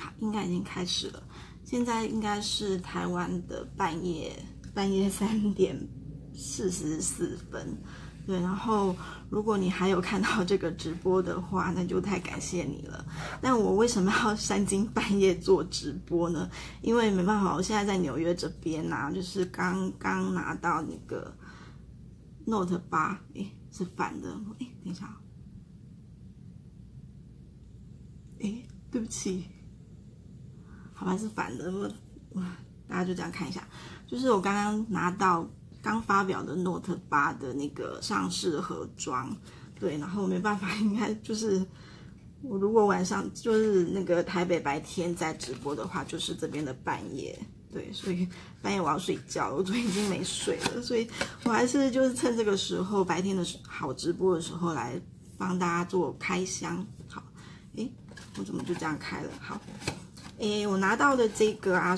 好，应该已经开始了。现在应该是台湾的半夜3:44。对，然后如果你还有看到这个直播的话，那就太感谢你了。但我为什么要3更半夜做直播呢？因为没办法，我现在在纽约这边啊，就是刚刚拿到那个 Note 8，是反的，等一下，对不起，好吧，是反的，大家就这样看一下，就是我刚刚拿到。刚发表的 Note 8的那个上市盒装，对，然后没办法，应该就是我如果晚上就是那个台北白天在直播的话，就是这边的半夜，对，所以半夜我要睡觉，我昨天已经没睡了，所以我还是就是趁这个时候白天的好直播的时候来帮大家做开箱。好，我怎么就这样开了？好，我拿到的这个啊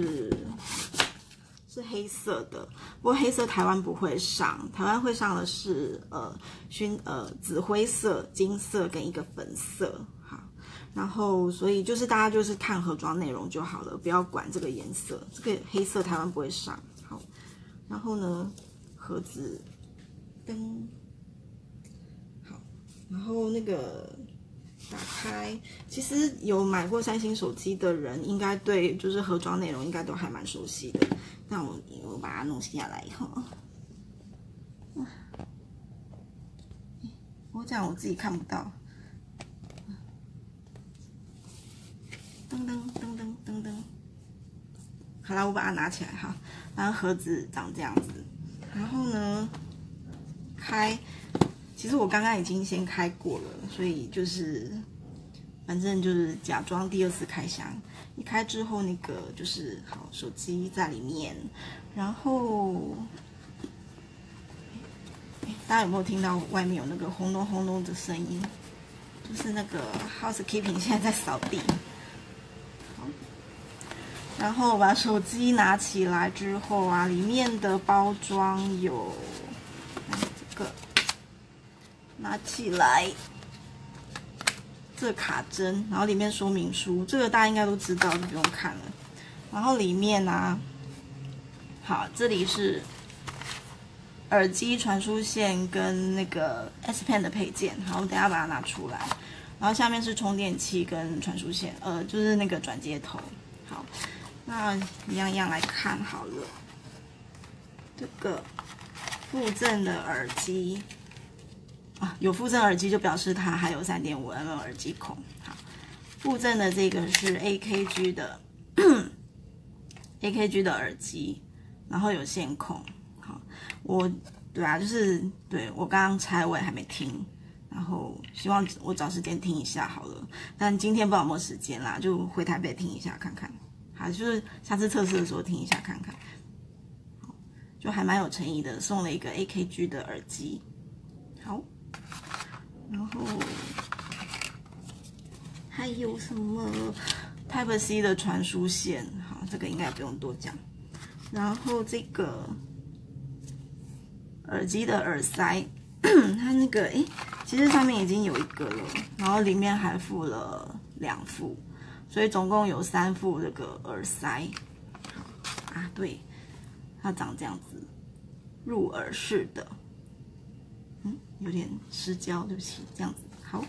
是黑色的，不过黑色台湾不会上，台湾会上的是紫灰色、金色跟一个粉色。好，然后所以就是大家就是看盒装内容就好了，不要管这个颜色。这个黑色台湾不会上。好，然后呢，盒子灯，好，然后那个打开，其实有买过三星手机的人，应该对就是盒装内容应该都还蛮熟悉的。那我把它弄下来以后，我这样我自己看不到。噔噔噔噔噔噔，好啦，我把它拿起来哈。然后盒子长这样子，然后呢，其实我刚刚已经先开过了，所以就是反正就是假装第2次开箱。一开之后，那个就是好手机在里面，然后，大家有没有听到外面有那个轰隆轰隆的声音？就是那个 housekeeping 现在在扫地。好，然后把手机拿起来之后啊，里面的包装有这个，拿起来。这卡针，然后里面说明书，这个大家应该都知道，就不用看了。然后里面啊，好，这里是耳机传输线跟那个 S Pen 的配件，好，我等一下把它拿出来。然后下面是充电器跟传输线，就是那个转接头。好，那一样一样来看好了。这个附赠的耳机。有附赠耳机就表示它还有3.5mm耳机孔。好，附赠的这个是 AKG 的耳机，然后有线孔。好，就是我刚刚拆我也还没听，然后希望我找时间听一下好了。但今天不知道有没有时间啦，就回台北听一下看看。好，就是下次测试的时候听一下看看。好，就还蛮有诚意的，送了一个 AKG 的耳机。好。然后还有什么 Type-C 的传输线？好，这个应该不用多讲。然后这个耳机的耳塞，它那个其实上面已经有一个了，然后里面还附了2副，所以总共有3副这个耳塞。好对，它长这样子，入耳式的。有点失焦，对不起，这样子好。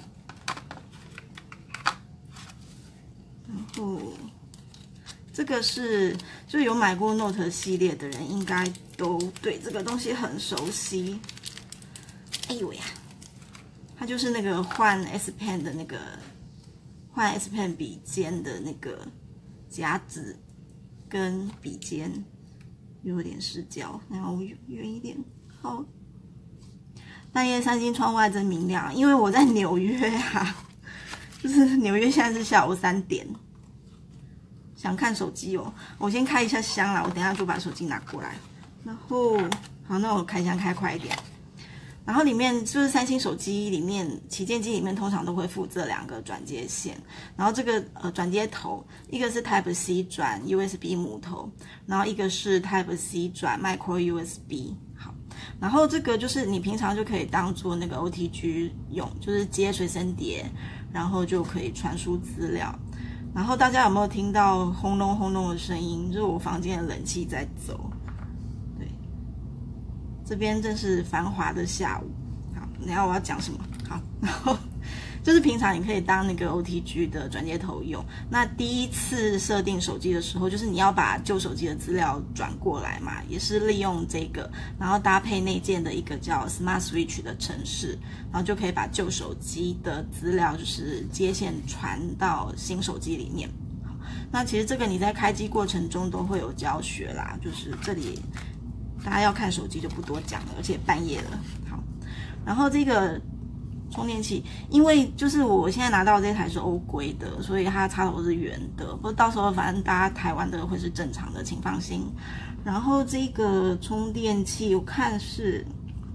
然后这个就有买过 Note 系列的人，应该都对这个东西很熟悉。哎呦呀，它就是那个换 S Pen 的那个换 S Pen 笔尖的那个夹子跟笔尖，有点失焦，然后远一点，好。半夜3更窗外真明亮，因为我在纽约啊，就是纽约现在是下午3点。想看手机哦，我先开一下箱啦，我等一下就把手机拿过来。然后，好，那我开箱开快一点。然后里面就是三星手机里面旗舰机里面通常都会附这2个转接线，然后这个转接头，一个是 Type-C 转 USB 母头，然后一个是 Type-C 转 Micro USB。好，然后这个就是你平常就可以当做那个 OTG 用，就是接随身碟，然后就可以传输资料。 然后大家有没有听到轰隆轰隆的声音？就是我房间的冷气在走。对，这边正是繁华的下午。好，等一下我要讲什么？好，然后就是平常你可以当那个 OTG 的转接头用。那第一次设定手机的时候，就是你要把旧手机的资料转过来嘛，也是利用这个，然后搭配内建的一个叫 Smart Switch 的程式，然后就可以把旧手机的资料就是接线传到新手机里面。那其实这个你在开机过程中都会有教学啦，就是这里大家要看手机就不多讲了，而且半夜了。好，然后这个充电器，因为就是我现在拿到这台是欧规的，所以它插头是圆的。不过到时候反正大家台湾的会是正常的，请放心。然后这个充电器我看是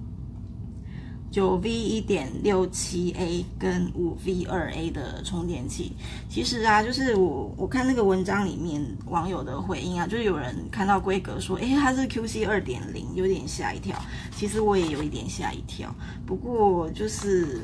9V 1.67A 跟5V 2A 的充电器。其实啊，就是我看那个文章里面网友的回应啊，就是有人看到规格说，它是 QC 2.0，有点吓一跳。其实我也有一点吓一跳，不过就是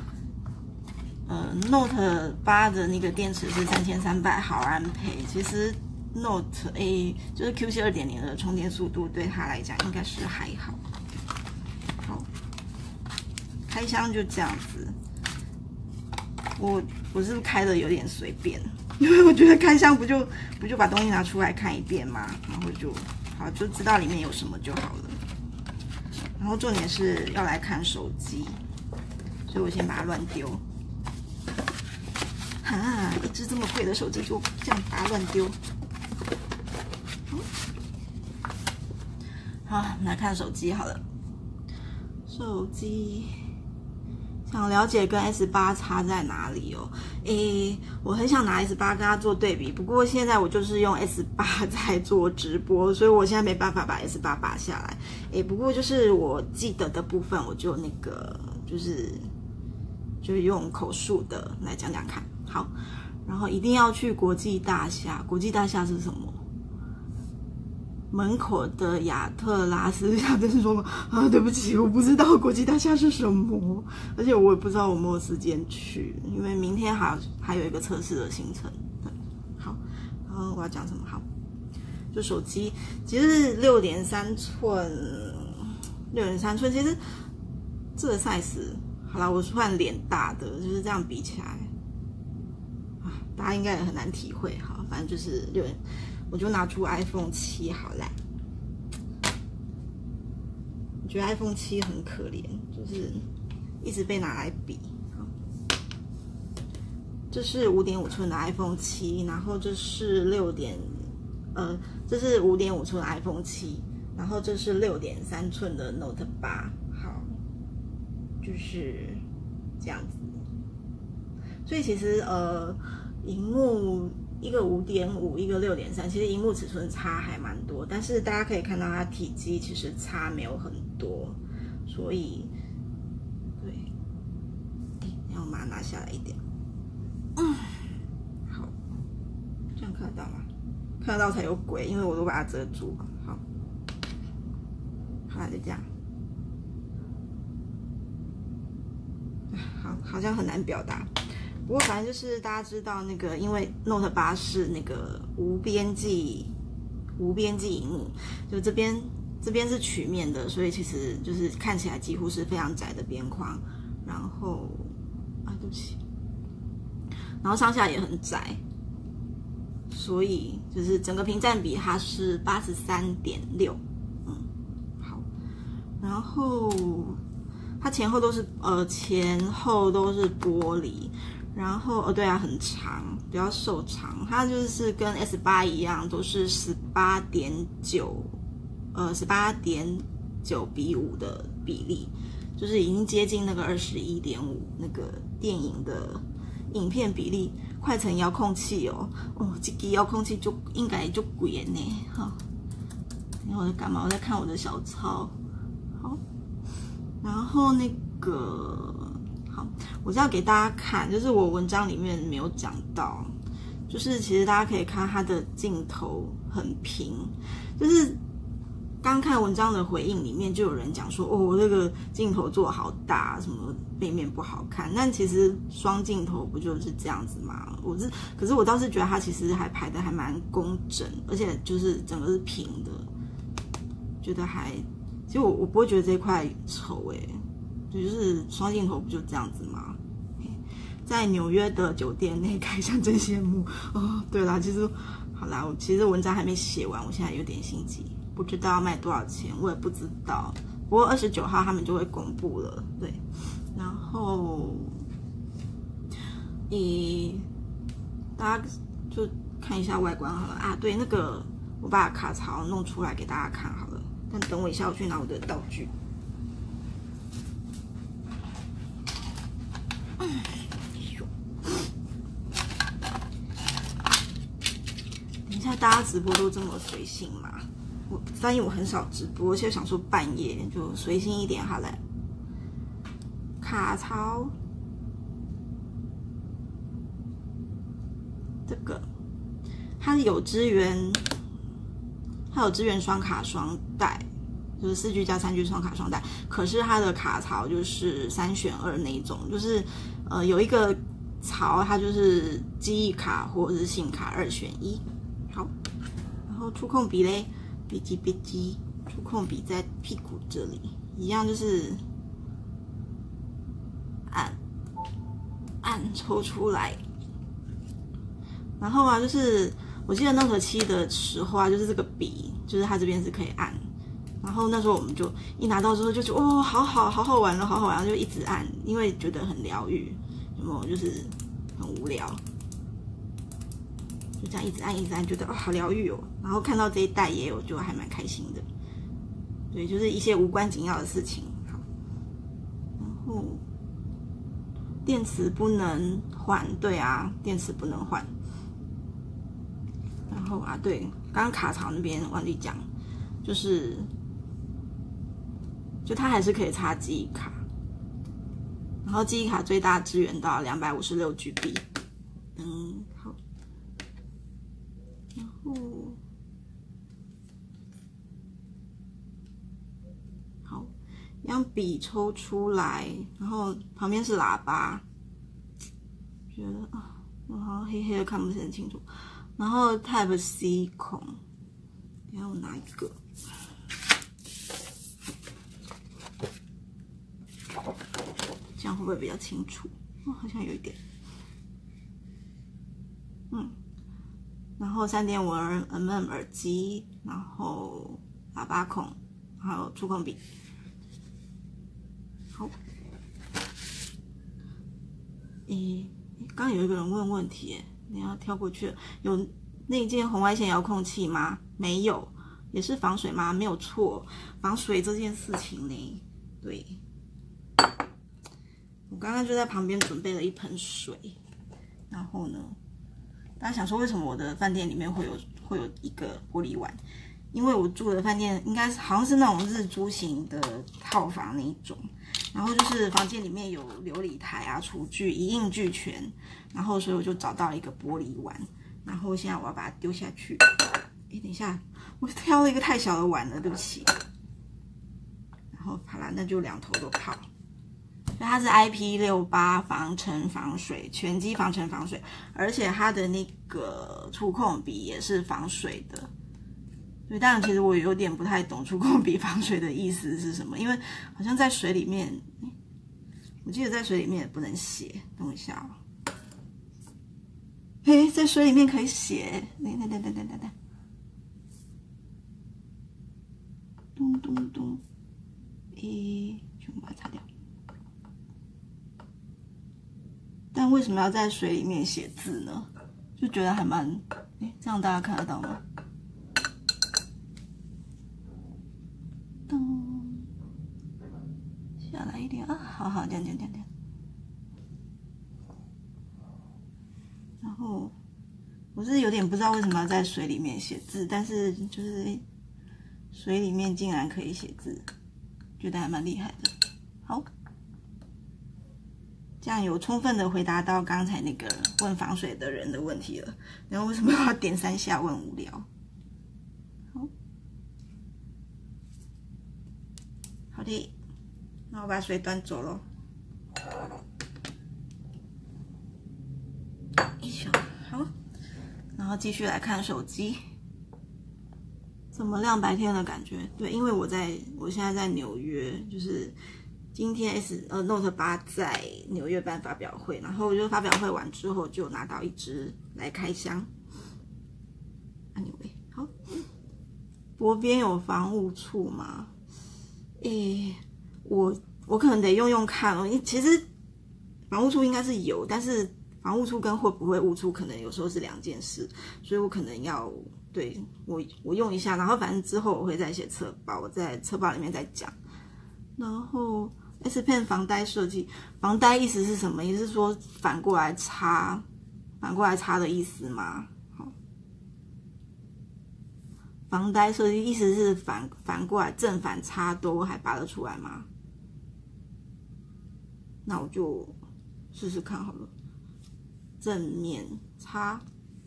Note 8的那个电池是3300毫安培，其实 Note A 就是 QC 2.0的充电速度对它来讲应该是还好。好，开箱就这样子。我是不是开的有点随便？因为我觉得开箱不就把东西拿出来看一遍嘛，然后就知道里面有什么就好了。然后重点是要来看手机，所以我先把它乱丢。一只这么贵的手机就这样把它乱丢。好，我们来看手机好了。手机想了解跟 S8 差在哪里哦？我很想拿 S8 跟它做对比，不过现在我就是用 S8 在做直播，所以我现在没办法把 S8 拔下来。不过就是我记得的部分，我就那个就是用口述的来讲讲看。好，然后一定要去国际大厦。国际大厦是什么？门口的亚特拉斯亚真是说啊，对不起，我不知道国际大厦是什么，而且我也不知道我有没有时间去，因为明天还有一个测试的行程。好，然后我要讲什么？好，就手机其实是6.3寸，6.3寸，其实这个 size 好啦，我算脸大的，就是这样比起来，大家应该也很难体会。好，反正就是我就拿出 iPhone 7好了。我觉得 iPhone 7很可怜，就是一直被拿来比。这是5.5寸的 iPhone 7，然后这是这是5.5寸的 iPhone 7，然后这是6.3寸的 Note 8。好，就是这样子。所以其实萤幕一个5.5，一个6.3，其实萤幕尺寸差还蛮多，但是大家可以看到它体积其实差没有很多，所以对，要把它拿下来一点。好，这样看得到吗？看得到才有鬼，因为我都把它遮住。好，好，就这样。好像很难表达。不过反正就是大家知道那个，因为 Note 8是那个无边际萤幕，就这边是曲面的，所以其实就是看起来几乎是非常窄的边框。然后对不起，然后上下也很窄，所以就是整个屏占比它是83.6。好，然后它前后都是玻璃。然后对啊，很长，比较瘦长。它就是跟 S8 一样，都是18.9:5的比例，就是已经接近那个21.5那个电影的影片比例。快成遥控器这个遥控器就应该就贵呢。好，然后我在干嘛？我在看我的小抄。好，然后那个。好，我是要给大家看，就是我文章里面没有讲到，就是其实大家可以看它的镜头很平，就是刚看文章的回应里面就有人讲说，哦，我这个镜头做好大，什么背面不好看。但其实双镜头不就是这样子吗？可是我倒是觉得它其实还排的还蛮工整，而且就是整个是平的，觉得还，其实我不会觉得这一块丑就是双镜头不就这样子吗？在纽约的酒店内开箱真羡慕哦。对啦，其实好啦，我其实文章还没写完，我现在有点心急，不知道要卖多少钱，我也不知道。不过29号他们就会公布了，对。然后，大家就看一下外观好了啊。对，那个我把卡槽弄出来给大家看好了，但等我一下，我去拿我的道具。大家直播都这么随性吗？我发现我很少直播，现在想说半夜就随性一点好了。卡槽，这个它有支援双卡双待，就是4G 加3G 双卡双待。可是它的卡槽就是3选2那一种，就是有一个槽它就是记忆卡或者是信卡2选1。好，然后触控笔嘞，别急，触控笔在屁股这里，一样就是按抽出来。然后啊，就是我记得Note 7的时候啊，就是这个笔，就是它这边是可以按。然后那时候我们就一拿到之后就觉得哦，好好玩了，好好玩，就一直按，因为觉得很疗愈，有没有？就是很无聊。就这样一直按，觉得哦好疗愈哦。然后看到这一代也有，就还蛮开心的。对，就是一些无关紧要的事情。好，然后电池不能换，对啊，电池不能换。然后啊，对，刚刚卡槽那边忘记讲，就它还是可以插记忆卡，然后记忆卡最大支援到256GB。好。然后，好，将笔抽出来，然后旁边是喇叭，觉得啊，我好像黑黑的看不是很清楚。然后 Type C 孔，等一下我拿一个，这样会不会比较清楚？哦，好像有一点，然后3.5mm 耳机，然后喇叭孔，还有触控笔。好，刚刚有一个人问问题，你要跳过去了。有内建红外线遥控器吗？没有。也是防水吗？没有错，防水这件事情呢，对。我刚刚就在旁边准备了一盆水，然后呢，大家想说为什么我的饭店里面会有一个玻璃碗？因为我住的饭店应该是好像是那种日租型的套房那一种，然后就是房间里面有琉璃台啊、厨具一应俱全，然后所以我就找到了一个玻璃碗，然后现在我要把它丢下去。等一下，我挑了一个太小的碗了，对不起。然后好啦，那就2头都泡。所以它是 IP68 防尘防水，全机防尘防水，而且它的那个触控笔也是防水的。对，当然其实我有点不太懂触控笔防水的意思是什么，因为好像在水里面，我记得在水里面也不能写。等我一下哦。在水里面可以写。等。咚，全部把它擦掉。但为什么要在水里面写字呢？就觉得还蛮，这样大家看得到吗？噔，下来一点啊，好，这样。然后我是有点不知道为什么要在水里面写字，但是就是水里面竟然可以写字，觉得还蛮厉害的。好，这样有充分的回答到刚才那个问防水的人的问题了。然后为什么要点3下问无聊？好， 好的，那我把水端走咯。好，然后继续来看手机。怎么亮白天的感觉？对，因为我现在在纽约，就是今天Note 8在纽约办发表会，然后我就发表会完之后就拿到一支来开箱。Anyway， 好，脖边有防雾处吗？我可能得用用看哦。其实防雾处应该是有，但是防雾处跟会不会雾处可能有时候是两件事，所以我可能要对我用一下，然后反正之后我会再写侧报，我在侧报里面再讲。然后 S Pen 防呆设计，防呆意思是什么？意思是说反过来擦的意思吗？好，防呆设计意思是反过来正反擦都还拔得出来吗？那我就试试看好了。正面擦，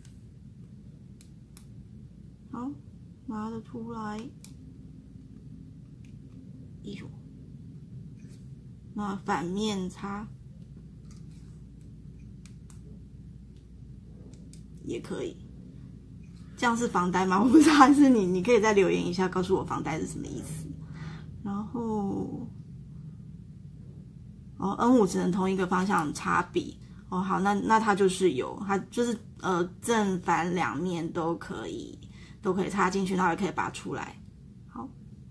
好，拿得出来。哎呦，那反面擦也可以。这样是防呆吗？我不知道，还是你可以再留言一下，告诉我防呆是什么意思。然后，N5只能同一个方向擦笔。好，那它就是有，它就是正反两面都可以插进去，然后也可以拔出来。好，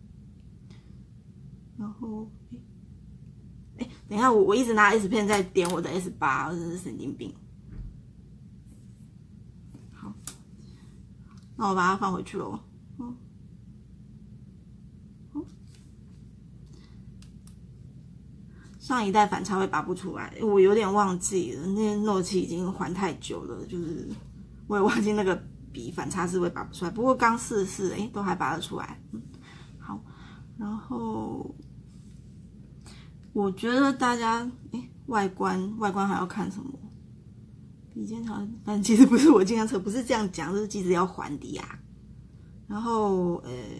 然后，等一下，我一直拿 S Pen 在点我的 S8，我真是神经病。好，那我把它放回去咯。上一代反差会拔不出来，我有点忘记了，那些 Note 7已经还太久了，就是我也忘记那个笔反差是会拔不出来。不过刚试都还拔得出来。好，然后我觉得大家外观还要看什么？比肩长，反正其实不是我经常测，不是这样讲，就是机子要还的呀。然后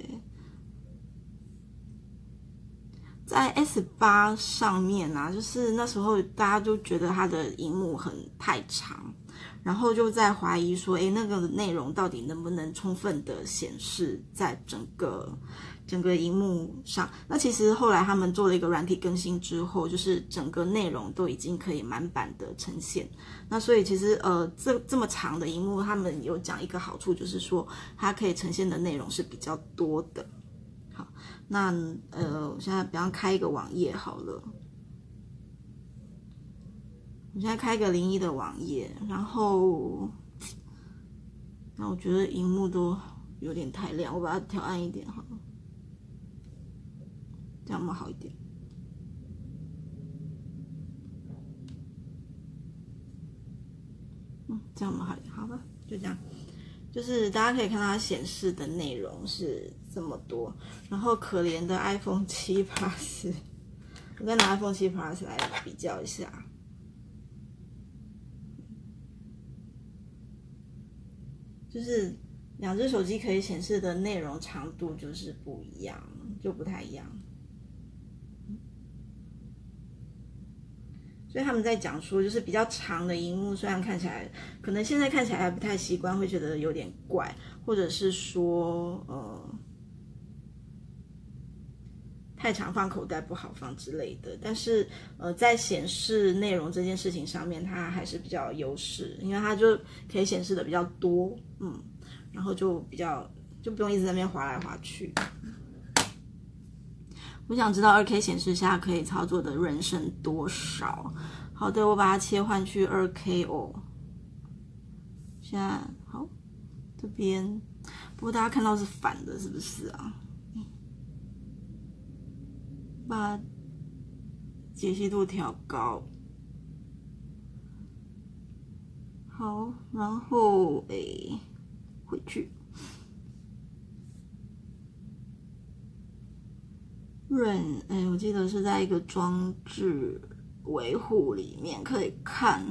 在 S8 上面啊，就是那时候大家就觉得它的萤幕太长，然后就在怀疑说，那个内容到底能不能充分的显示在整个萤幕上？那其实后来他们做了一个软体更新之后，就是整个内容都已经可以满版的呈现。那所以其实这么长的萤幕，他们有讲一个好处，就是说它可以呈现的内容是比较多的。好，那我现在比方开一个网页好了，我现在开一个01的网页，然后那我觉得萤幕都有点太亮，我把它调暗一点好了，这样有没有好一点？这样有没有好一点？好吧，就这样。就是大家可以看到它显示的内容是这么多，然后可怜的 iPhone 7 Plus， 我再拿 iPhone 7 Plus 来比较一下，就是两只手机可以显示的内容长度就是不一样，就不太一样。所以他们在讲说，就是比较长的萤幕，虽然看起来可能现在看起来还不太习惯，会觉得有点怪，或者是说太长放口袋不好放之类的，但是在显示内容这件事情上面，它还是比较有优势，因为它就可以显示的比较多，然后就不用一直在那边滑来滑去。我想知道 2K 显示下可以操作的人声多少？好的，我把它切换去 2K 哦。现在好，这边不过大家看到是反的，是不是啊？把解析度调高。好，然后回去。我记得是在一个装置维护里面可以看。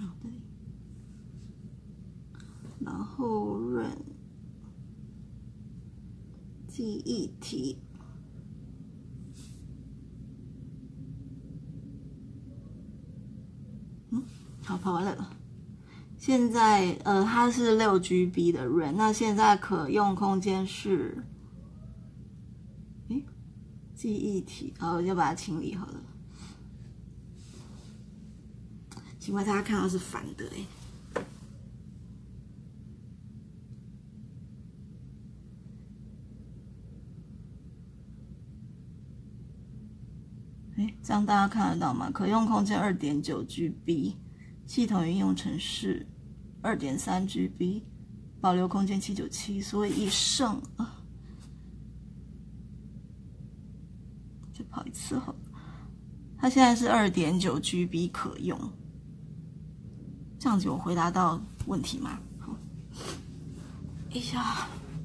这里，然后润记忆体。好，跑完了。现在它是6GB 的 RAM， 那现在可用空间是，记忆体，我就把它清理好了。奇怪，大家看到是反的这样大家看得到吗？可用空间 2.9GB， 系统应用程式 2.3GB， 保留空间797，所以一胜再跑一次好了。它现在是 2.9GB 可用，这样子有回答到问题吗？好，一下。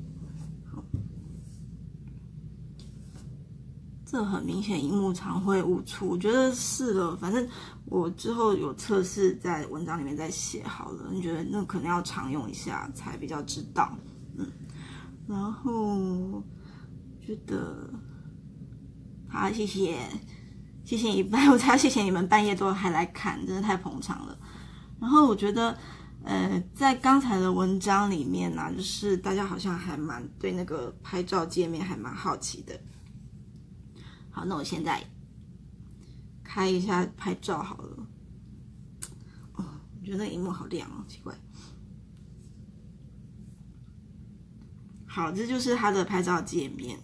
这很明显，萤幕常会误触，我觉得是的。反正我之后有测试，在文章里面再写好了。你觉得那可能要常用一下才比较知道，然后觉得好，谢谢你们，我才谢谢你们半夜都还来看，真的太捧场了。然后我觉得，在刚才的文章里面呢，就是大家好像还蛮对那个拍照界面还蛮好奇的。好，那我现在开一下拍照好了。我觉得那萤幕好亮哦，奇怪。好，这就是它的拍照界面。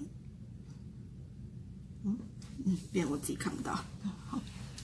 变我自己看不到。好，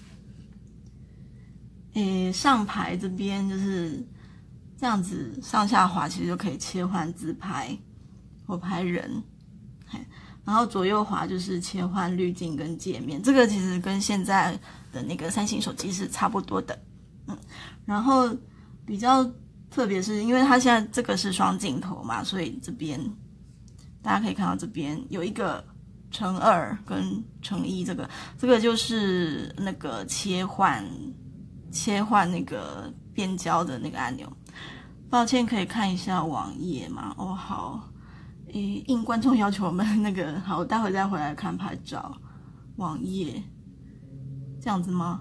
上排这边就是这样子上下滑，其实就可以切换自拍或拍人。然后左右滑就是切换滤镜跟界面，这个其实跟现在的那个三星手机是差不多的。然后比较特别是因为它现在这个是双镜头嘛，所以这边大家可以看到这边有一个2跟1，这个就是那个切换那个变焦的那个按钮。抱歉，可以看一下网页吗？好。应观众要求我们那个好，我待会再回来看拍照网页，这样子吗？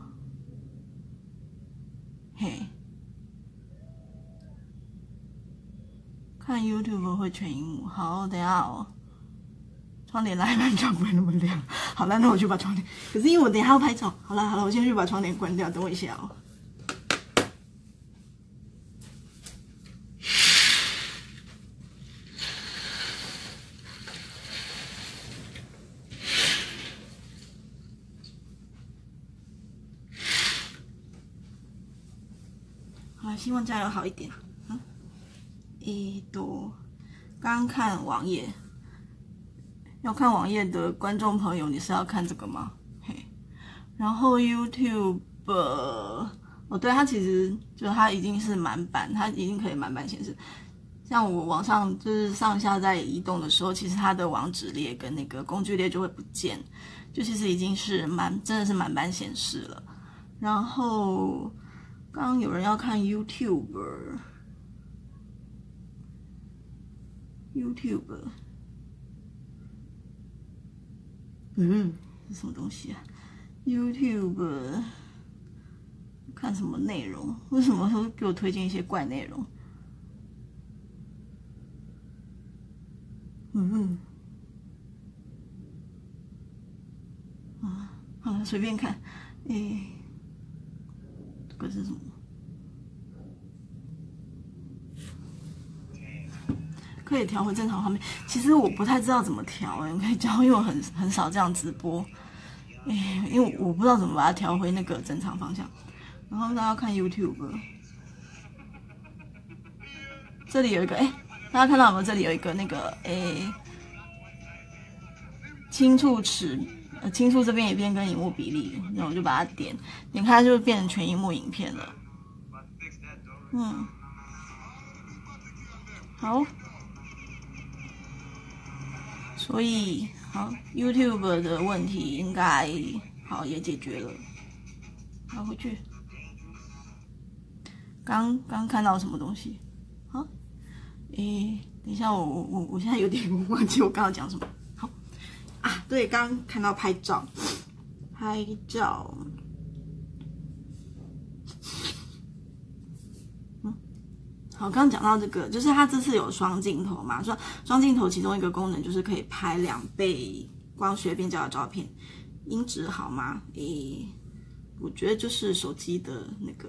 看 YouTube 会全萤幕。好，等一下窗帘拉一半，这样不会那么亮。好了，那我去把窗帘。可是因为我等一下要拍照。好了，我先去把窗帘关掉，等我一下哦。希望加油好一点。刚看网页，要看网页的观众朋友，你是要看这个吗？然后 YouTube， 对，它其实就它已经是满版，它已经可以满版显示。像我往上就是上下在移动的时候，其实它的网址列跟那个工具列就会不见，就其实已经是真的是满版显示了。然后刚刚有人要看 YouTube， 是什么东西啊 ？YouTube 看什么内容？为什么会给我推荐一些怪内容？好了，随便看。这个是什么？可以调回正常画面。其实我不太知道怎么调，我可以教，因为我很少这样直播。因为我不知道怎么把它调回那个正常方向。然后大家看 YouTube， 这里有一个大家看到有没有？这里有一个那个轻触尺，轻触这边也变跟萤幕比例，那我就把它点开，就变成全萤幕影片了。好，所以好 YouTube 的问题应该好也解决了。好，回去。 刚看到什么东西？好，等一下，我现在有点忘记我刚刚讲什么。好啊，对，刚看到拍照。好，刚刚讲到这个，就是它这次有双镜头嘛，说双镜头其中一个功能就是可以拍2倍光学变焦的照片，音质好吗？我觉得就是手机的那个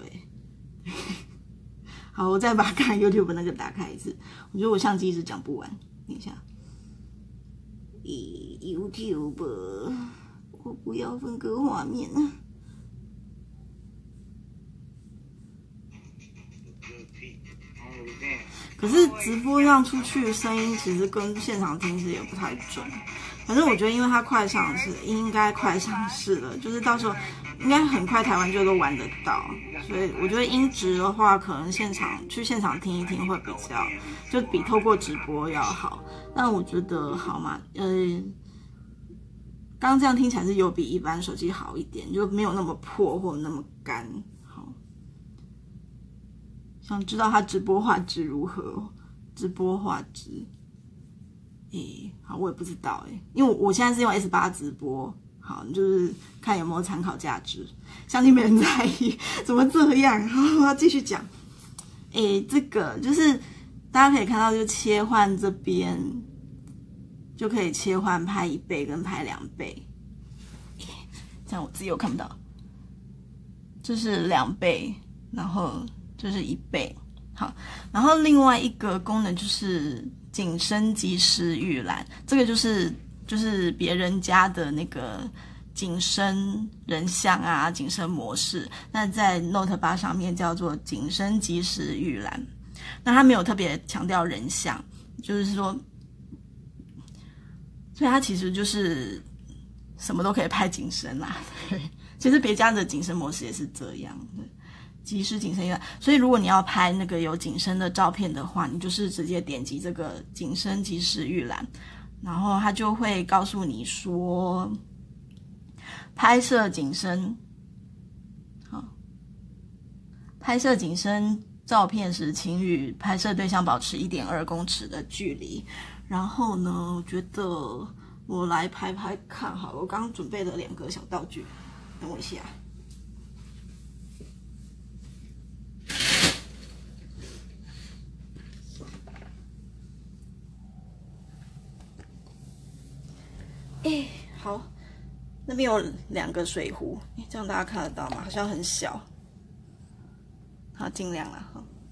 好，我再把看 YouTube 那个打开一次，我觉得我相机一直讲不完，等一下。YouTube， 我不要分割画面啊。可是直播让出去的声音，其实跟现场听是也不太准。反正我觉得，因为它快上市，应该快上市了，就是到时候应该很快台湾就都玩得到。所以我觉得音质的话，可能去现场听一听会比较，就比透过直播要好。但我觉得好嘛，刚刚这样听起来是有比一般手机好一点，就没有那么破或那么干。好，想知道它直播画质如何？直播画质，好，我也不知道因为我现在是用 S8 直播，好，就是看有没有参考价值。相信没人在意，怎么这样？好，我要继续讲。这个就是大家可以看到，就切换这边。就可以切换拍1倍跟拍2倍，这样我自己又看不到。这是2倍，然后这是1倍。好，然后另外一个功能就是景深即时预览，这个就是别人家的那个景深人像啊，景深模式，那在 Note 8上面叫做景深即时预览。那它没有特别强调人像，就是说。所以它其实就是什么都可以拍景深啦，对。其实别家的景深模式也是这样的，即时景深预览。所以如果你要拍那个有景深的照片的话，你就是直接点击这个景深即时预览，然后它就会告诉你说，拍摄景深，好，拍摄景深照片时，请与拍摄对象保持1.2公尺的距离。然后呢，我觉得我来拍拍看好了，我刚刚准备了2个小道具，等我一下。好，那边有2个水壶，这样大家看得到吗？好像很小，好，尽量啦。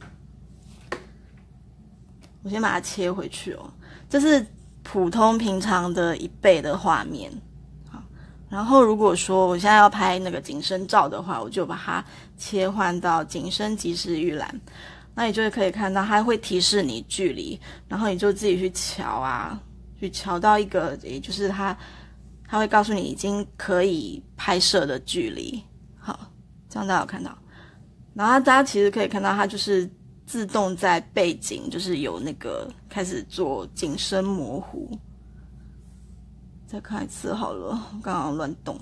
我先把它切回去哦。这是普通平常的1倍的画面，好，然后如果说我现在要拍那个景深照的话，我就把它切换到景深即时预览，那你就可以看到它会提示你距离，然后你就自己去瞧啊，去瞧到一个，也就是它会告诉你已经可以拍摄的距离，好，这样大家有看到，然后大家其实可以看到它就是自动在背景就是有那个开始做景深模糊。再看一次好了，刚刚乱动。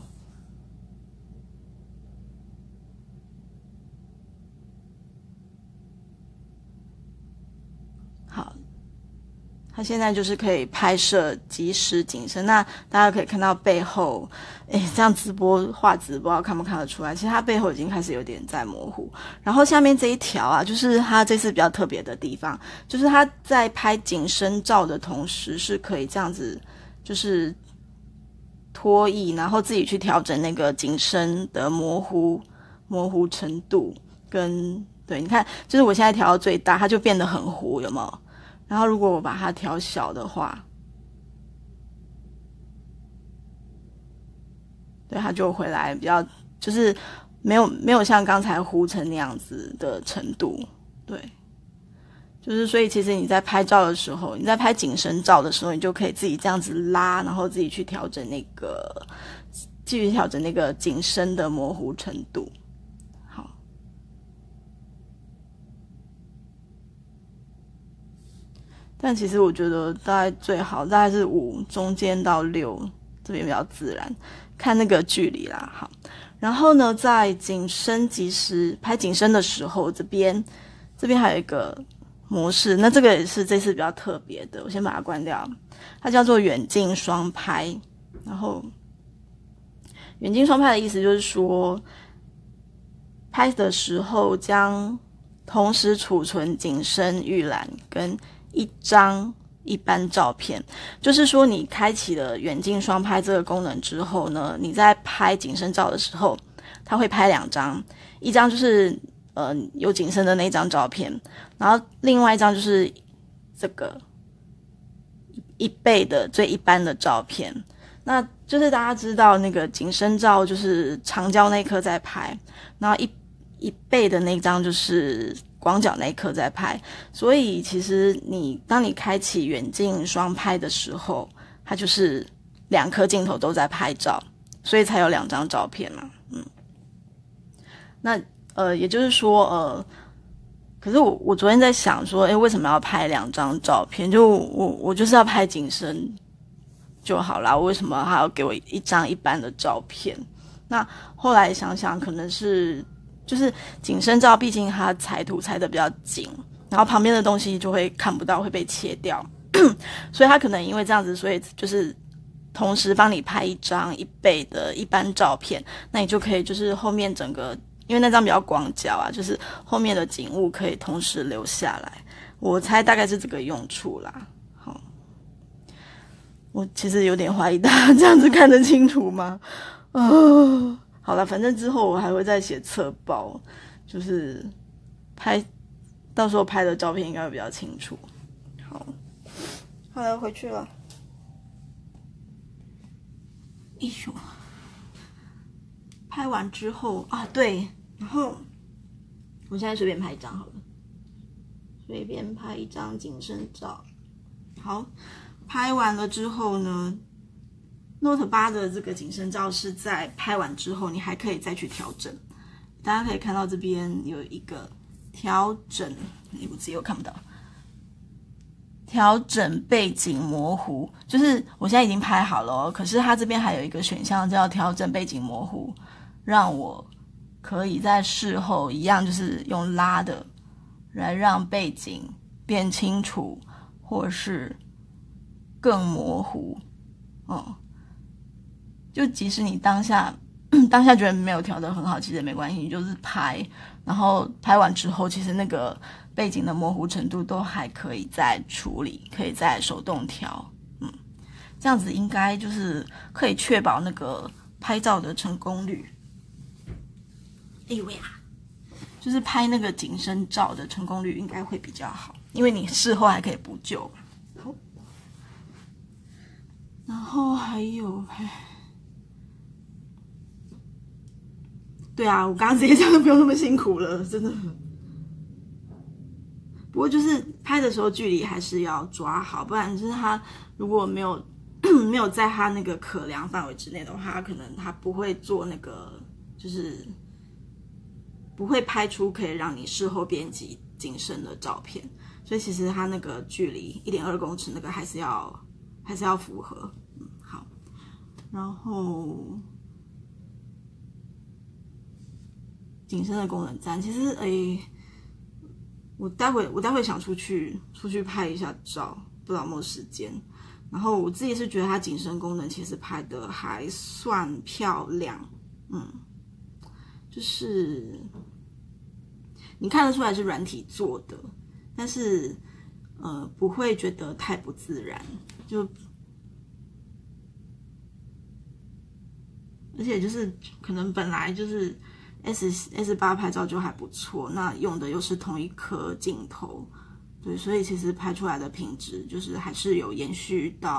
好，它现在就是可以拍摄即时景深。那大家可以看到背后，这样画质不知道看不看得出来，其实它背后已经开始有点在模糊。然后下面这一条啊，就是它这次比较特别的地方，就是它在拍景深照的同时，是可以这样子，就是拖移，然后自己去调整那个景深的模糊程度。对，你看，就是我现在调到最大，它就变得很糊，有没有？然后如果我把它调小的话，对，它就回来比较，就是没有像刚才糊成那样子的程度，对，就是所以其实你在拍照的时候，你在拍景深照的时候，你就可以自己这样子拉，然后自己去调整那个，继续调整那个景深的模糊程度。好，但其实我觉得大概最好大概是5，中间到6，这边比较自然。 看那个距离啦。好，然后呢，在景深即时拍景深的时候，这边还有一个模式，那这个也是这次比较特别的，我先把它关掉。它叫做远近双拍，然后远近双拍的意思就是说，拍的时候将同时储存景深预览跟一张一般照片，就是说你开启了远近双拍这个功能之后呢，你在拍景深照的时候，它会拍2张，一张就是有景深的那张照片，然后另外一张就是这个1倍的最一般的照片。那就是大家知道那个景深照就是长焦那一颗在拍，然后一倍的那张就是广角那一颗在拍，所以其实当你开启远近双拍的时候，它就是2颗镜头都在拍照，所以才有2张照片嘛。那也就是说可是我昨天在想说，为什么要拍2张照片？就我就是要拍景深就好啦，我为什么还要给我一张一般的照片？那后来想想，可能是就是景深照，毕竟它裁图裁的比较紧，然后旁边的东西就会看不到，会被切掉，所以它可能因为这样子，所以就是同时帮你拍一张1倍的一般照片，那你就可以就是后面整个，因为那张比较广角啊，就是后面的景物可以同时留下来。我猜大概是这个用处啦。好，我其实有点怀疑大家这样子看得清楚吗？好了，反正之后我还会再写侧报，就是到时候拍的照片应该会比较清楚。好了，回去了。拍完之后啊，对，然后我现在随便拍一张好了，随便拍一张景深照。好，拍完了之后呢，Note 8的这个景深照是在拍完之后，你还可以再去调整。大家可以看到这边有一个调整，我自己又看不到。调整背景模糊，就是我现在已经拍好了可是它这边还有一个选项叫调整背景模糊，让我可以在事后一样就是用拉的来让背景变清楚或是更模糊。就即使你当下觉得没有调得很好，其实也没关系，你就是拍，然后拍完之后其实那个背景的模糊程度都还可以再处理，可以再手动调。这样子应该就是可以确保那个拍照的成功率。就是拍那个景深照的成功率应该会比较好，因为你事后还可以补救。好，然后还有对啊，我刚刚直接讲就不用那么辛苦了，真的。不过就是拍的时候距离还是要抓好，不然就是它如果没有在它那个可量范围之内的话，可能它不会做那个，就是不会拍出可以让你事后编辑景深的照片。所以其实它那个距离1.2公尺那个还是要符合。好，然后景深的功能赞，其实我待会想出去拍一下照，不知道有没有时间。然后我自己是觉得它景深功能其实拍的还算漂亮，就是你看得出来是软体做的，但是不会觉得太不自然，而且就是可能本来就是 S8 拍照就还不错，那用的又是同一颗镜头，对，所以其实拍出来的品质就是还是有延续到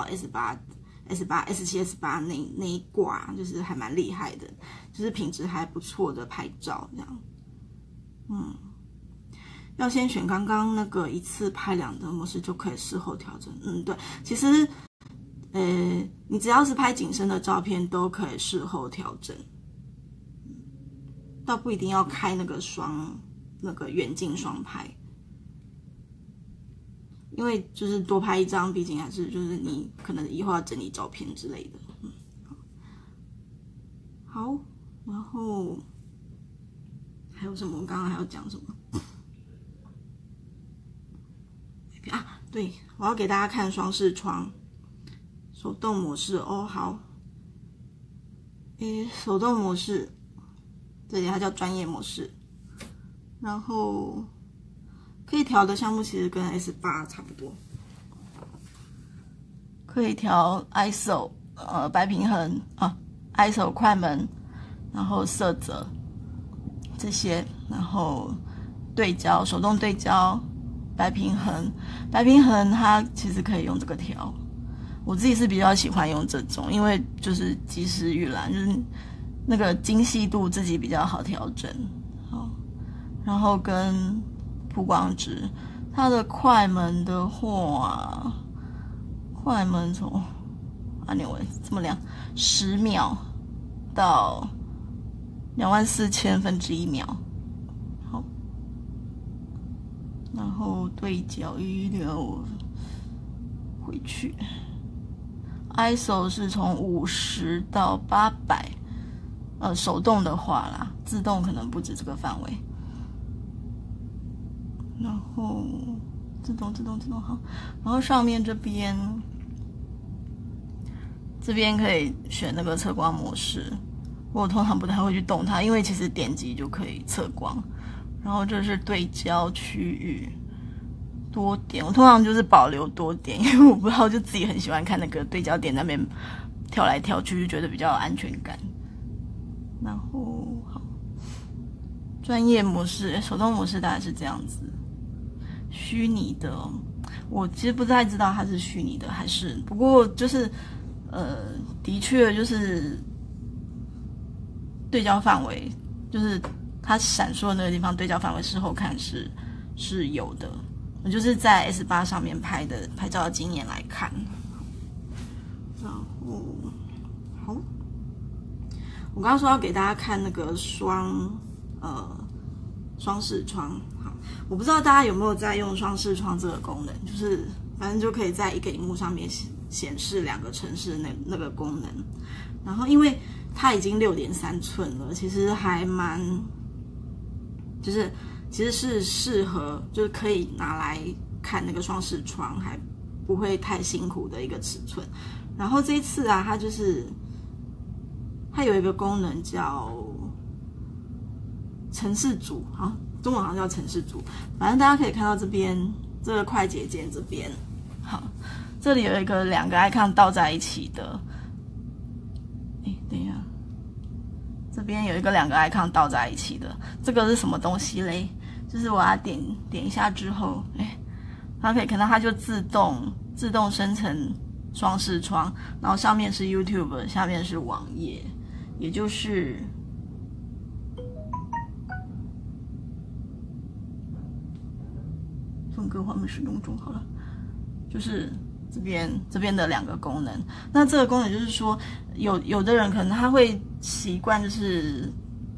S7、S8 那一挂，就是还蛮厉害的，就是品质还不错的拍照这样。要先选刚刚那个一次拍2的模式就可以事后调整。对，其实你只要是拍景深的照片都可以事后调整，倒不一定要开那个远近双拍，因为就是多拍一张，毕竟还是就是你可能以后要整理照片之类的。 好，然后还有什么？我刚刚还要讲什么？啊，对，我要给大家看双视窗手动模式哦。好，手动模式，这里它叫专业模式，然后可以调的项目其实跟 S8 差不多，可以调 ISO 白平衡啊 ，ISO 快门，然后色泽这些，然后对焦手动对焦。白平衡它其实可以用这个调，我自己是比较喜欢用这种，因为就是即时预览，就是那个精细度自己比较好调整。好，然后跟曝光值，它的快门的话，快门从这么亮，10秒到24000分之1秒。然后对焦1.5回去 ，ISO 是从50到800，手动的话啦，自动可能不止这个范围。然后自动好，然后上面这边可以选那个测光模式，我通常不太会去动它，因为其实点击就可以测光。然后这是对焦区域多点，我通常就是保留多点，因为我不知道，就自己很喜欢看那个对焦点那边跳来跳去，就觉得比较有安全感。然后好，专业模式、手动模式大概是这样子。虚拟的，我其实不太知道它是虚拟的还是，不过就是的确就是对焦范围，就是它闪烁的那个地方对焦范围事后看是有的，我就是在 S8 上面拍照的经验来看。然后好，我刚刚说要给大家看那个双视窗，好，我不知道大家有没有在用双视窗这个功能，就是反正就可以在一个荧幕上面显示2个城市的那个功能。然后因为它已经6.3寸了，其实还蛮。就是其实是适合，就是可以拿来看那个双视窗，还不会太辛苦的一个尺寸。然后这一次啊，它有一个功能叫程式组，好，中文好像叫程式组。反正大家可以看到这边这个快捷键这边，好，这里有一个2个 icon 倒在一起的。等一下。这边有一个2个 icon 倒在一起的，这个是什么东西嘞？就是我要点一下之后，大家可以看到它就自动生成双视窗，然后上面是 YouTube， 下面是网页，也就是分割画面使用中。好了，就是这边的2个功能。那这个功能就是说，有的人可能他会习惯就是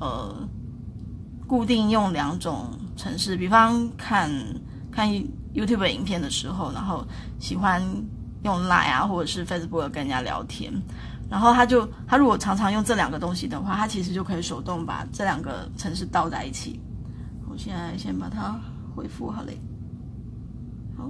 固定用2种程式，比方看 YouTube 影片的时候，然后喜欢用 Line 啊或者是 Facebook 跟人家聊天，然后他如果常常用这2个东西的话，他其实就可以手动把这2个程式倒在一起。我现在先把它恢复好嘞。好。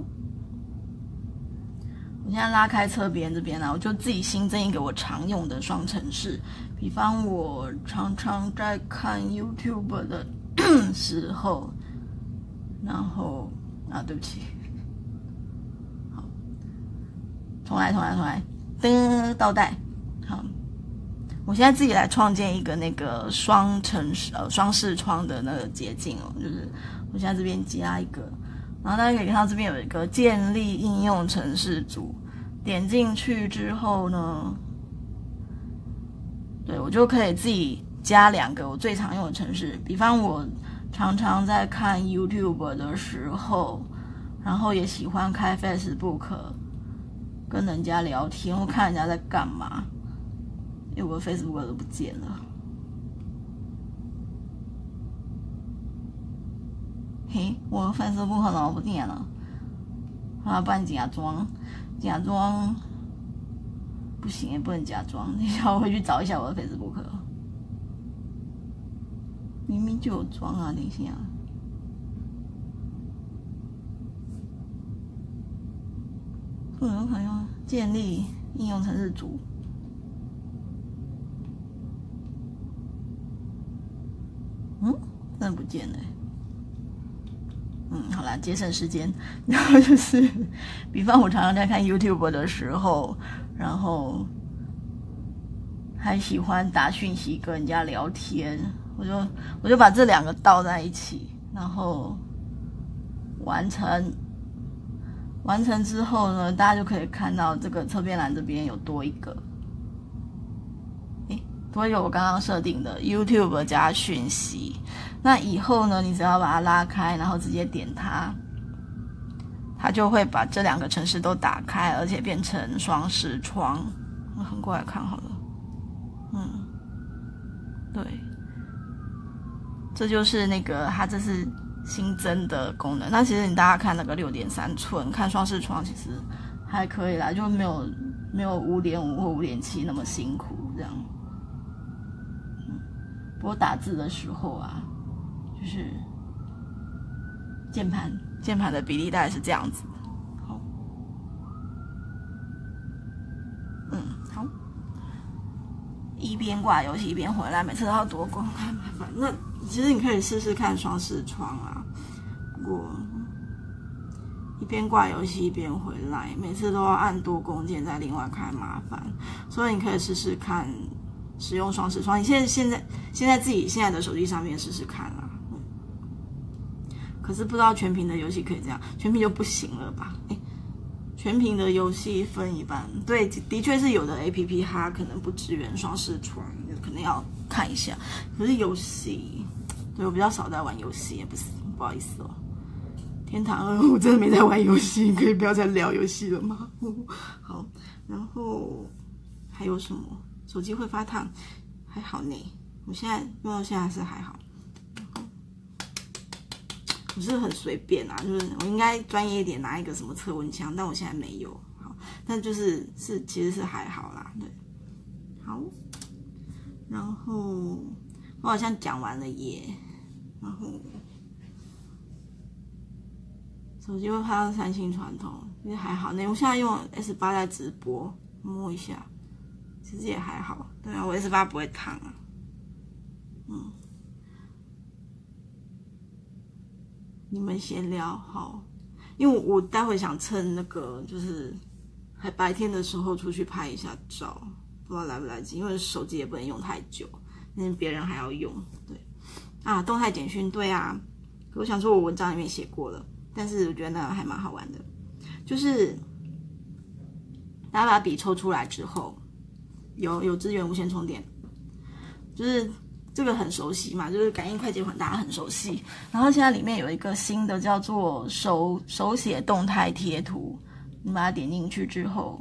我现在拉开侧边这边啊，我就自己新增一个我常用的双程式，比方我常常在看 YouTube 的时候，然后对不起，好，重来，噔，倒带，好，我现在自己来创建一个那个双视窗的那个捷径哦，就是我现在这边加一个。然后大家可以看到这边有一个建立应用程式组，点进去之后呢，对，我就可以自己加2个我最常用的程式，比方我常常在看 YouTube 的时候，然后也喜欢开 Facebook 跟人家聊天或看人家在干嘛，因为我的 Facebook 都不见了。嘿，我的 Facebook 怎么不见了？啊，不然假装不行，也不能假装。等一下我回去找一下我的 Facebook。 明明就有装啊，等一下。不能可用建立应用程式组。真的不见了。好啦，节省时间。然后就是，比方我常常在看 YouTube 的时候，然后还喜欢打讯息跟人家聊天，我就把这两个倒在一起，然后完成之后呢，大家就可以看到这个侧边栏这边有多一个，多一个我刚刚设定的 YouTube 加讯息。那以后呢，你只要把它拉开，然后直接点它，它就会把这两个程式都打开，而且变成双视窗。我横过来看好了。对，这就是那个它这是新增的功能。那其实大家看那个6.3寸，看双视窗其实还可以啦，就没有5.5或5.7那么辛苦这样。不过打字的时候啊，就是键盘的比例大概是这样子。好，好。一边挂游戏一边回来，每次都要多关，太麻烦。那其实你可以试试看双视窗啊，不过一边挂游戏一边回来，每次都要按多工键再另外开，麻烦。所以你可以试试看使用双视窗。你现在自己现在的手机上面试试看啦。可是不知道全屏的游戏可以这样，全屏就不行了吧？全屏的游戏分一半，对，的确是有的 APP 它可能不支援双视窗，可能要看一下。可是游戏，对我比较少在玩游戏，不好意思哦。天堂2，我真的没在玩游戏，可以不要再聊游戏了吗？好，然后还有什么？手机会发烫，还好呢。我现在用到现在是还好。我是很随便啊，就是我应该专业一点拿一个什么测温枪，但我现在没有。好，但其实是还好啦，对。好，然后我好像讲完了耶。然后手机会拍到3星传统，其实还好呢。我现在用 S8 在直播，摸一下，其实也还好。对啊，我 S8 不会烫啊。你们闲聊好，因为我待会想趁那个就是还白天的时候出去拍一下照，不知道来不来及，因为手机也不能用太久，因为别人还要用。对啊，动态简讯，对啊，我想说我文章里面写过了，但是我觉得那个还蛮好玩的，就是大家把笔抽出来之后，有支援无线充电，就是这个很熟悉嘛，就是感应快捷款大家很熟悉。然后现在里面有一个新的叫做手写动态贴图，你把它点进去之后，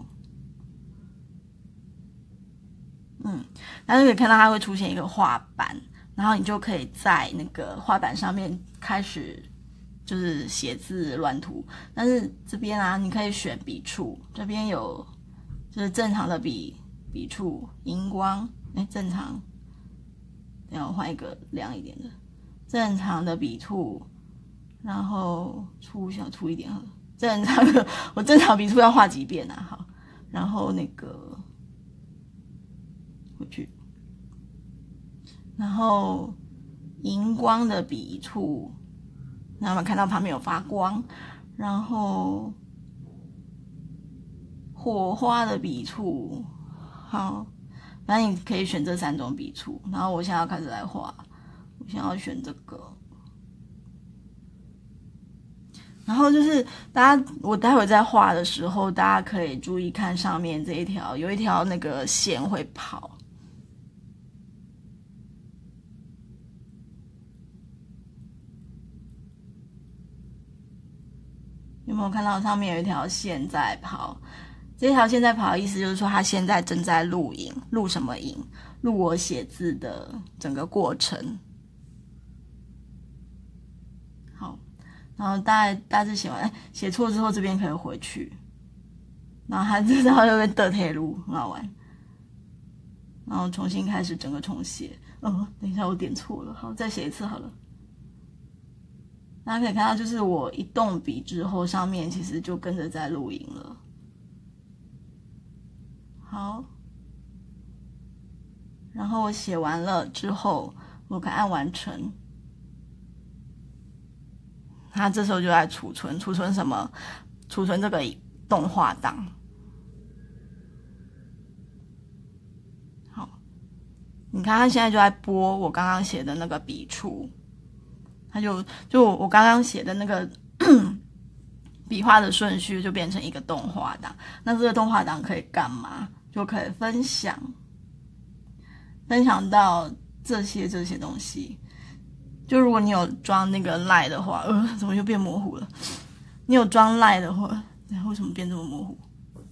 大家就可以看到它会出现一个画板，然后你就可以在那个画板上面开始就是写字乱涂。但是这边啊，你可以选笔触，这边有就是正常的笔触，荧光，正常。等一下我换一个亮一点的，正常的笔触，然后粗一点好了。正常的，我正常笔触要画几遍啊？好，然后那个回去，然后荧光的笔触，那我们看到旁边有发光，然后火花的笔触，好。反正你可以选这3种笔触，然后我现在要开始来画，我现在要选这个。然后就是我待会在画的时候，大家可以注意看上面这一条，有一条那个线会跑。有没有看到上面有一条线在跑？这条线在跑的意思就是说，它现在正在录影，录什么影？录我写字的整个过程。好，然后大致写完，写错之后这边可以回去，然后它这条又被得铁路，很好玩。然后重新开始整个重写， 等一下我点错了，好，再写一次好了。大家可以看到，就是我一动笔之后，上面其实就跟着在录影了。好，然后我写完了之后，我可以按完成。它这时候就在储存，储存什么？储存这个动画档。好，你看它现在就在播我刚刚写的那个笔触，它就我刚刚写的那个笔画的顺序就变成一个动画档。那这个动画档可以干嘛？就可以分享到这些东西。就如果你有装那个 LINE 的话，怎么又变模糊了？你有装 LINE 的话，为什么变这么模糊？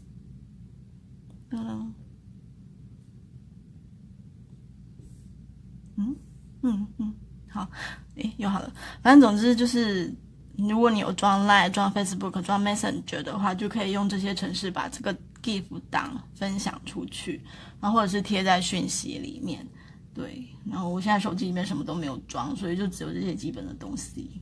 好，又好了。反正总之就是，如果你有装 LINE、装 Facebook、装 Messenger 的话，就可以用这些程式把这个 GIF 档分享出去，然后或者是贴在讯息里面。对，然后我现在手机里面什么都没有装，所以就只有这些基本的东西。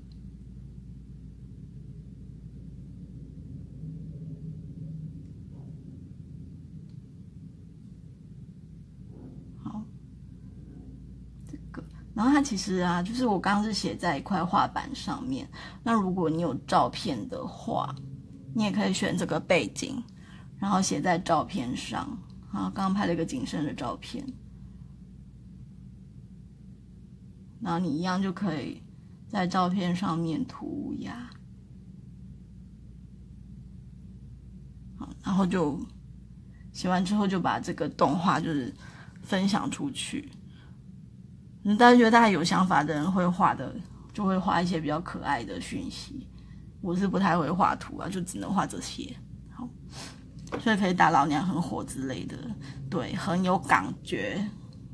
好，这个，然后它其实啊，就是我刚刚是写在一块画板上面。那如果你有照片的话，你也可以选这个背景，然后写在照片上。啊，刚刚拍了一个景深的照片。然后你一样就可以在照片上面涂鸦，好，然后就写完之后就把这个动画就是分享出去。大家觉得大家有想法的人会画的，就会画一些比较可爱的讯息。我是不太会画图啊，就只能画这些。好，所以可以打老娘很火之类的，对，很有感觉。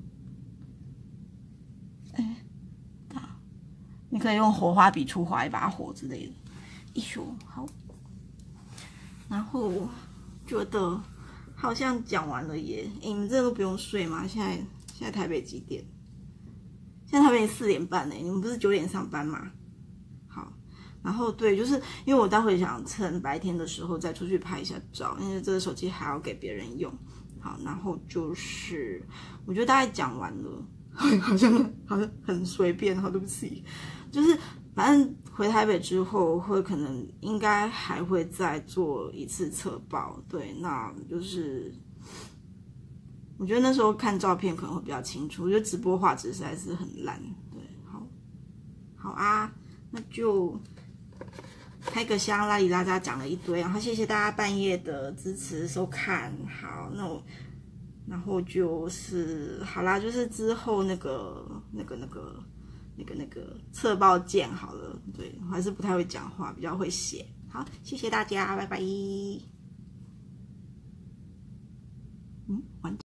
你可以用火花笔触画一把火之类的，好。然后觉得好像讲完了耶，你们这都不用睡吗？现在台北几点？现在台北4点半你们不是9点上班吗？好，然后对，就是因为我待会想趁白天的时候再出去拍一下照，因为这个手机还要给别人用。好，然后就是我觉得大概讲完了。好像很随便，好，对不起。就是反正回台北之后，会可能应该还会再做一次测报。对，那就是我觉得那时候看照片可能会比较清楚。我觉得直播画质实在是很烂。对，好啊，那就开个箱，拉里拉扎讲了一堆，然后谢谢大家半夜的支持收看。好，那我。然后就是好啦，就是之后那个测报见好了。对，我还是不太会讲话，比较会写。好，谢谢大家，拜拜。完。